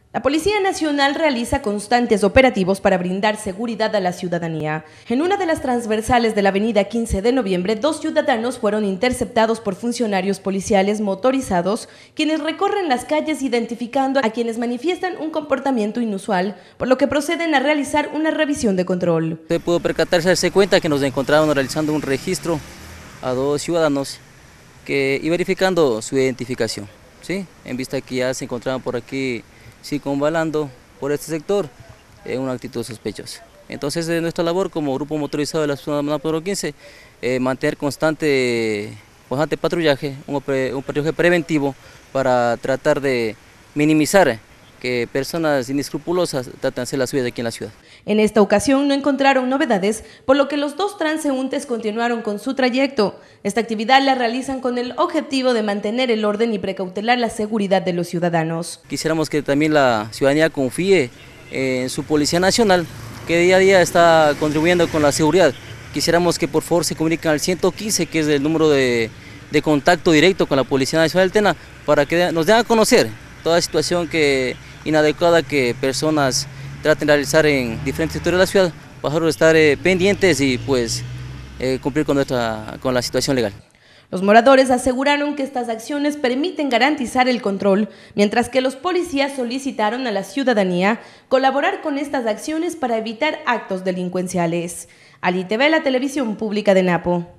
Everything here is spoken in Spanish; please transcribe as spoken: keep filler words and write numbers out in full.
La Policía Nacional realiza constantes operativos para brindar seguridad a la ciudadanía. En una de las transversales de la avenida quince de noviembre, dos ciudadanos fueron interceptados por funcionarios policiales motorizados, quienes recorren las calles identificando a quienes manifiestan un comportamiento inusual, por lo que proceden a realizar una revisión de control. Se pudo percatarse, darse cuenta que nos encontraban realizando un registro a dos ciudadanos que, y verificando su identificación, ¿sí? En vista que ya se encontraban por aquí circunvalando por este sector en una actitud sospechosa. Entonces, de nuestra labor como grupo motorizado de la zona número quince, eh, mantener constante, constante patrullaje, un, un patrullaje preventivo para tratar de minimizar que personas inescrupulosas tratan de hacer la suya aquí en la ciudad. En esta ocasión no encontraron novedades, por lo que los dos transeúntes continuaron con su trayecto. Esta actividad la realizan con el objetivo de mantener el orden y precautelar la seguridad de los ciudadanos. Quisiéramos que también la ciudadanía confíe en su Policía Nacional, que día a día está contribuyendo con la seguridad. Quisiéramos que por favor se comuniquen al ciento quince, que es el número de, de contacto directo con la Policía Nacional del Tena, para que nos den a conocer toda situación que inadecuada que personas traten de realizar en diferentes sectores de la ciudad, para estar eh, pendientes y pues eh, cumplir con, nuestra, con la situación legal. Los moradores aseguraron que estas acciones permiten garantizar el control, mientras que los policías solicitaron a la ciudadanía colaborar con estas acciones para evitar actos delincuenciales. Ali T V, la televisión pública de Napo.